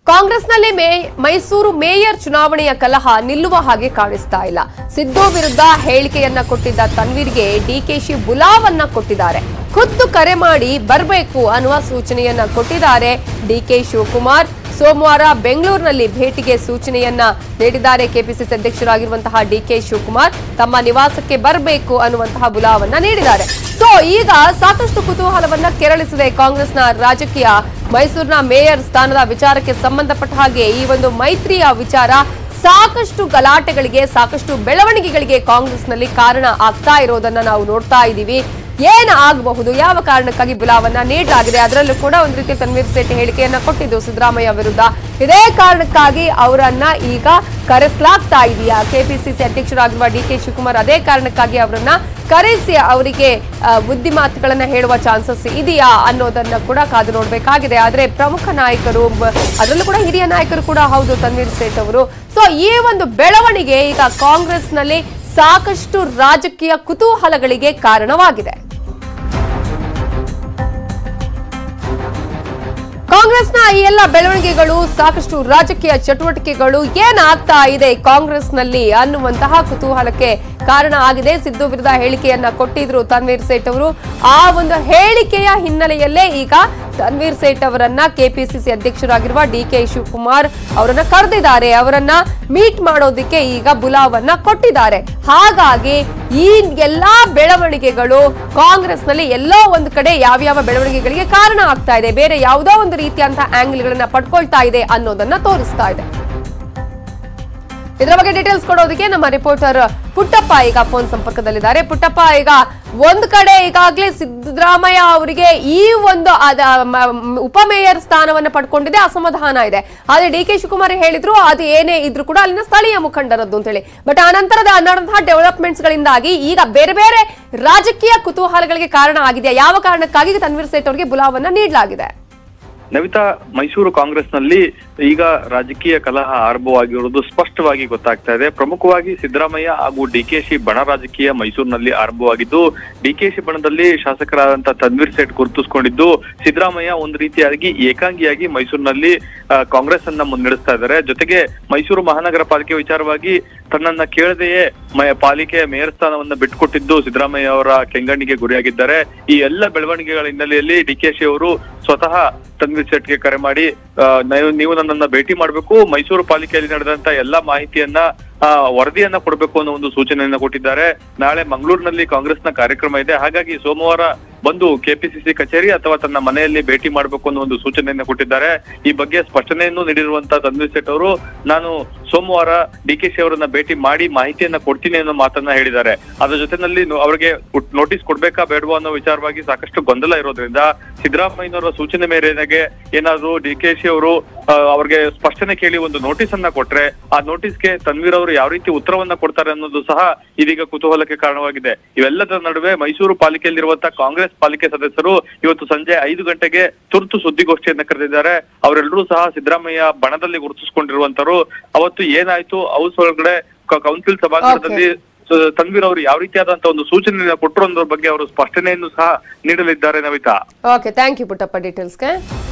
ಕಾಂಗ್ರೆಸ್ನಲ್ಲಿ ಮೈಸೂರು ಮೇಯರ್ ಚುನಾವಣೆಯ ಕಲಹ ನಿಲ್ಲುವ ಹಾಗೆ ಕಾಣಿಸ್ತಾ ಇಲ್ಲ. ಸಿದ್ದು ವಿರುದ್ಧ ಹೇಳಿಕೆಯನ್ನ ಕೊಟ್ಟಿದ್ದ ತನ್ವೀರ್ಗೆ ಡಿಕೆಶಿ ಬುಲಾವನ್ನ ಕೊಟ್ಟಿದ್ದಾರೆ. ಖುದ್ದು ಕರೆ ಮಾಡಿ ಬರಬೇಕು ಅನ್ನುವ ಸೂಚನೆಯನ್ನ ಕೊಟ್ಟಿದ್ದಾರೆ ಡಿಕೆ ಶಿವಕುಮಾರ್. ಸೋಮವಾರ ಬೆಂಗಳೂರಿನಲ್ಲಿ ಭೇಟಿಗೆ ಸೂಚನೆಯನ್ನ ನೀಡಿದ್ದಾರೆ. ಕೆಪಿಸಿಸಿ ಅಧ್ಯಕ್ಷರಾಗಿರುವಂತಹ ಡಿಕೆ ಶಿವಕುಮಾರ್ ತಮ್ಮ ನಿವಾಸಕ್ಕೆ ಬರಬೇಕು ಅನ್ನುವಂತಹ ಬುಲಾವನ್ನ ನೀಡಿದ್ದಾರೆ. ಸೊ ಈಗ ಸಾಕಷ್ಟು ಕುತೂಹಲವನ್ನ ಕೆರಳಿಸಿದೆ ಕಾಂಗ್ರೆಸ್ನ ರಾಜಕೀಯ. ಮೈಸೂರಿನ ಮೇಯರ್ ಸ್ಥಾನದ ವಿಚಾರಕ್ಕೆ ಸಂಬಂಧಪಟ್ಟ ಹಾಗೆ ಈ ಒಂದು ಮೈತ್ರಿಯ ವಿಚಾರ ಸಾಕಷ್ಟು ಗಲಾಟೆಗಳಿಗೆ, ಸಾಕಷ್ಟು ಬೆಳವಣಿಗೆಗಳಿಗೆ ಕಾಂಗ್ರೆಸ್ನಲ್ಲಿ ಕಾರಣ ಆಗ್ತಾ ಇರೋದನ್ನ ನಾವು ನೋಡ್ತಾ ಇದ್ದೀವಿ. ಏನ್ ಆಗಬಹುದು, ಯಾವ ಕಾರಣಕ್ಕಾಗಿ ಬುಲಾವನ್ನ ನೀಡಲಾಗಿದೆ, ಅದರಲ್ಲೂ ಕೂಡ ಒಂದು ರೀತಿ ತನ್ವೀರ್ ಸೇಠ್ ಹೇಳಿಕೆಯನ್ನ ಕೊಟ್ಟಿದ್ದು ಸಿದ್ದರಾಮಯ್ಯ ವಿರುದ್ಧ. ಇದೇ ಕಾರಣಕ್ಕಾಗಿ ಅವರನ್ನ ಈಗ ಕರೆಸಲಾಗ್ತಾ ಇದೆಯಾ? ಕೆಪಿಸಿಸಿ ಅಧ್ಯಕ್ಷರಾಗಿರುವ ಡಿಕೆ ಶಿವಕುಮಾರ್ ಅದೇ ಕಾರಣಕ್ಕಾಗಿ ಅವರನ್ನ ಕರೆಸಿ ಅವರಿಗೆ ಬುದ್ಧಿ ಮಾತುಗಳನ್ನ ಹೇಳುವ ಚಾನ್ಸಸ್ ಇದೆಯಾ ಅನ್ನೋದನ್ನ ಕೂಡ ಕಾದು ನೋಡ್ಬೇಕಾಗಿದೆ. ಆದ್ರೆ ಪ್ರಮುಖ ನಾಯಕರು, ಅದರಲ್ಲೂ ಕೂಡ ಹಿರಿಯ ನಾಯಕರು ಕೂಡ ಹೌದು ತನ್ವೀರ್ ಸೇಠ್ ಅವರು. ಸೊ ಈ ಒಂದು ಬೆಳವಣಿಗೆ ಈಗ ಕಾಂಗ್ರೆಸ್ನಲ್ಲಿ ಸಾಕಷ್ಟು ರಾಜಕೀಯ ಕುತೂಹಲಗಳಿಗೆ ಕಾರಣವಾಗಿದೆ. ಕಾಂಗ್ರೆಸ್ನ ಈ ಎಲ್ಲ ಬೆಳವಣಿಗೆಗಳು, ಸಾಕಷ್ಟು ರಾಜಕೀಯ ಚಟುವಟಿಕೆಗಳು ಏನಾಗ್ತಾ ಇದೆ ಕಾಂಗ್ರೆಸ್ನಲ್ಲಿ ಅನ್ನುವಂತಹ ಕುತೂಹಲಕ್ಕೆ ಕಾರಣ ಆಗಿದೆ. ಸಿದ್ದು ವಿರುದ್ಧ ಹೇಳಿಕೆಯನ್ನ ಕೊಟ್ಟಿದ್ರು ತನ್ವೀರ್ ಸೇಠ್ ಅವರು. ಆ ಒಂದು ಹೇಳಿಕೆಯ ಹಿನ್ನೆಲೆಯಲ್ಲೇ ಈಗ ತನ್ವೀರ್ ಸೇಠ್ ಅವರನ್ನ ಕೆಪಿಸಿಸಿ ಅಧ್ಯಕ್ಷರಾಗಿರುವ ಡಿಕೆ ಶಿವಕುಮಾರ್ ಅವರನ್ನ ಕರೆದಿದ್ದಾರೆ. ಅವರನ್ನ ಮೀಟ್ ಮಾಡೋದಕ್ಕೆ ಈಗ ಬುಲಾವನ್ನ ಕೊಟ್ಟಿದ್ದಾರೆ. ಹಾಗಾಗಿ ಈ ಎಲ್ಲಾ ಬೆಳವಣಿಗೆಗಳು ಕಾಂಗ್ರೆಸ್ನಲ್ಲಿ ಎಲ್ಲೋ ಒಂದು ಕಡೆ ಯಾವ್ಯಾವ ಬೆಳವಣಿಗೆಗಳಿಗೆ ಕಾರಣ ಆಗ್ತಾ ಇದೆ, ಬೇರೆ ಯಾವುದೋ ಒಂದು ರೀತಿಯಂತಹ ಆಂಗಲ್ಗಳನ್ನ ಪಡ್ಕೊಳ್ತಾ ಇದೆ ಅನ್ನೋದನ್ನ ತೋರಿಸ್ತಾ ಇದೆ. ಇದರ ಬಗ್ಗೆ ಡೀಟೇಲ್ಸ್ ಕೊಡೋದಕ್ಕೆ ನಮ್ಮ ರಿಪೋರ್ಟರ್ ಪುಟ್ಟಪ್ಪ ಈಗ ಫೋನ್ ಸಂಪರ್ಕದಲ್ಲಿದ್ದಾರೆ. ಪುಟ್ಟಪ್ಪ, ಈಗ ಒಂದ್ ಕಡೆ ಈಗಾಗಲೇ ಸಿದ್ದರಾಮಯ್ಯ ಅವರಿಗೆ ಈ ಒಂದು ಉಪಮೇಯರ್ ಸ್ಥಾನವನ್ನ ಪಡ್ಕೊಂಡಿದೆ, ಅಸಮಾಧಾನ ಇದೆ. ಆದ್ರೆ ಡಿಕೆ ಶಿವಕುಮಾರ್ ಹೇಳಿದ್ರು ಅದು ಏನೇ ಇದ್ರು ಕೂಡ ಅಲ್ಲಿನ ಸ್ಥಳೀಯ ಮುಖಂಡರದ್ದು ಅಂತ ಹೇಳಿ. ಬಟ್ ಆ ನಂತರದ ನಡೆದಂತಹ ಡೆವಲಪ್ಮೆಂಟ್ಸ್ ಗಳಿಂದಾಗಿ ಈಗ ಬೇರೆ ಬೇರೆ ರಾಜಕೀಯ ಕುತೂಹಲಗಳಿಗೆ ಕಾರಣ ಆಗಿದೆ. ಯಾವ ಕಾರಣಕ್ಕಾಗಿ ತನ್ವೀರ್ ಸೇಠ್ ಅವರಿಗೆ ಬುಲಾವನ್ನ ನೀಡಲಾಗಿದೆ? ನವಿತಾ, ಮೈಸೂರು ಕಾಂಗ್ರೆಸ್ನಲ್ಲಿ ಈಗ ರಾಜಕೀಯ ಕಲಹ ಆರಂಭವಾಗಿರುವುದು ಸ್ಪಷ್ಟವಾಗಿ ಗೊತ್ತಾಗ್ತಾ ಇದೆ. ಪ್ರಮುಖವಾಗಿ ಸಿದ್ದರಾಮಯ್ಯ ಹಾಗೂ ಡಿಕೆಶಿ ಬಣ ರಾಜಕೀಯ ಮೈಸೂರಿನಲ್ಲಿ ಆರಂಭವಾಗಿದ್ದು, ಡಿಕೆಶಿ ಬಣದಲ್ಲಿ ಶಾಸಕರಾದಂತಹ ತನ್ವೀರ್ ಸೇಠ್ ಗುರುತಿಸಿಕೊಂಡಿದ್ದು, ಸಿದ್ದರಾಮಯ್ಯ ಒಂದು ರೀತಿಯಾಗಿ ಏಕಾಂಗಿಯಾಗಿ ಮೈಸೂರಿನಲ್ಲಿ ಕಾಂಗ್ರೆಸ್ ಅನ್ನ ಮುನ್ನಡೆಸ್ತಾ ಇದ್ದಾರೆ. ಜೊತೆಗೆ ಮೈಸೂರು ಮಹಾನಗರ ಪಾಲಿಕೆ ವಿಚಾರವಾಗಿ ತನ್ನನ್ನ ಕೇಳದೆಯೇ ಪಾಲಿಕೆಯ ಮೇಯರ್ ಸ್ಥಾನವನ್ನ ಬಿಟ್ಟುಕೊಟ್ಟಿದ್ದು ಸಿದ್ದರಾಮಯ್ಯ ಅವರ ಕೆಂಗಣ್ಣಿಗೆ ಗುರಿಯಾಗಿದ್ದಾರೆ. ಈ ಎಲ್ಲ ಬೆಳವಣಿಗೆಗಳ ಹಿನ್ನೆಲೆಯಲ್ಲಿ ಡಿಕೆಶಿ ಅವರು ಸ್ವತಃ ತನ್ವೀರ್ ಸೇಠ್ಗೆ ಕರೆ ಮಾಡಿ ನೀವು ನನ್ನನ್ನ ಭೇಟಿ ಮಾಡಬೇಕು, ಮೈಸೂರು ಪಾಲಿಕೆಯಲ್ಲಿ ನಡೆದಂತ ಎಲ್ಲಾ ಮಾಹಿತಿಯನ್ನ ವರದಿಯನ್ನ ಕೊಡಬೇಕು ಅನ್ನೋ ಒಂದು ಸೂಚನೆಯನ್ನ ಕೊಟ್ಟಿದ್ದಾರೆ. ನಾಳೆ ಮಂಗಳೂರಿನಲ್ಲಿ ಕಾಂಗ್ರೆಸ್ನ ಕಾರ್ಯಕ್ರಮ ಇದೆ. ಹಾಗಾಗಿ ಸೋಮವಾರ ಬಂದು ಕೆಪಿಸಿಸಿ ಕಚೇರಿ ಅಥವಾ ತನ್ನ ಮನೆಯಲ್ಲಿ ಭೇಟಿ ಮಾಡಬೇಕು ಅನ್ನೋ ಒಂದು ಸೂಚನೆಯನ್ನ ಕೊಟ್ಟಿದ್ದಾರೆ. ಈ ಬಗ್ಗೆ ಸ್ಪಷ್ಟನೆಯನ್ನು ನೀಡಿರುವಂತಹ ತನ್ವೀರ್ ಸೇಠ್ ಅವರು, ನಾನು ಸೋಮವಾರ ಡಿಕೆಶಿ ಅವರನ್ನ ಭೇಟಿ ಮಾಡಿ ಮಾಹಿತಿಯನ್ನ ಕೊಡ್ತೀನಿ ಅನ್ನೋ ಮಾತನ್ನ ಹೇಳಿದ್ದಾರೆ. ಅದರ ಜೊತೆನಲ್ಲಿ ಅವರಿಗೆ ನೋಟಿಸ್ ಕೊಡ್ಬೇಕಾ ಬೇಡವಾ ಅನ್ನೋ ವಿಚಾರವಾಗಿ ಸಾಕಷ್ಟು ಗೊಂದಲ ಇರೋದ್ರಿಂದ ಸಿದ್ದರಾಮಯ್ಯನವರ ಸೂಚನೆ ಮೇರೆಗೆ ಏನಾದ್ರು ಡಿಕೆಶಿ ಅವರು ಅವ್ರಿಗೆ ಸ್ಪಷ್ಟನೆ ಕೇಳಿ ಒಂದು ನೋಟಿಸ್ ಅನ್ನ ಕೊಟ್ರೆ ಆ ನೋಟಿಸ್ಗೆ ತನ್ವೀರ್ ಅವರು ಯಾವ ರೀತಿ ಉತ್ತರವನ್ನ ಕೊಡ್ತಾರೆ ಅನ್ನೋದು ಸಹ ಇದೀಗ ಕುತೂಹಲಕ್ಕೆ ಕಾರಣವಾಗಿದೆ. ಇವೆಲ್ಲದರ ನಡುವೆ ಮೈಸೂರು ಪಾಲಿಕೆಯಲ್ಲಿರುವಂತಹ ಕಾಂಗ್ರೆಸ್ ಪಾಲಿಕೆ ಸದಸ್ಯರು ಇವತ್ತು ಸಂಜೆ 5 ಗಂಟೆಗೆ ತುರ್ತು ಸುದ್ದಿಗೋಷ್ಠಿಯನ್ನ ಕರೆದಿದ್ದಾರೆ. ಅವರೆಲ್ಲರೂ ಸಹ ಸಿದ್ದರಾಮಯ್ಯ ಬಣದಲ್ಲಿ ಗುರುತಿಸಿಕೊಂಡಿರುವಂತರು. ಅವತ್ತು ಏನಾಯ್ತು, ಹೌಸ್ ಒಳಗಡೆ ಕೌನ್ಸಿಲ್ ಸಭಾಂಗಣದಲ್ಲಿ ತನ್ವೀರ್ ಅವರು ಯಾವ ರೀತಿಯಾದಂತಹ ಒಂದು ಸೂಚನೆಯನ್ನು ಕೊಟ್ಟರು ಅನ್ನೋದ್ರ ಬಗ್ಗೆ ಅವರು ಸ್ಪಷ್ಟನೆಯನ್ನು ಸಹ ನೀಡಲಿದ್ದಾರೆ. Navita, okay, thank you Puttappa ಡೀಟೇಲ್ಸ್ಗೆ.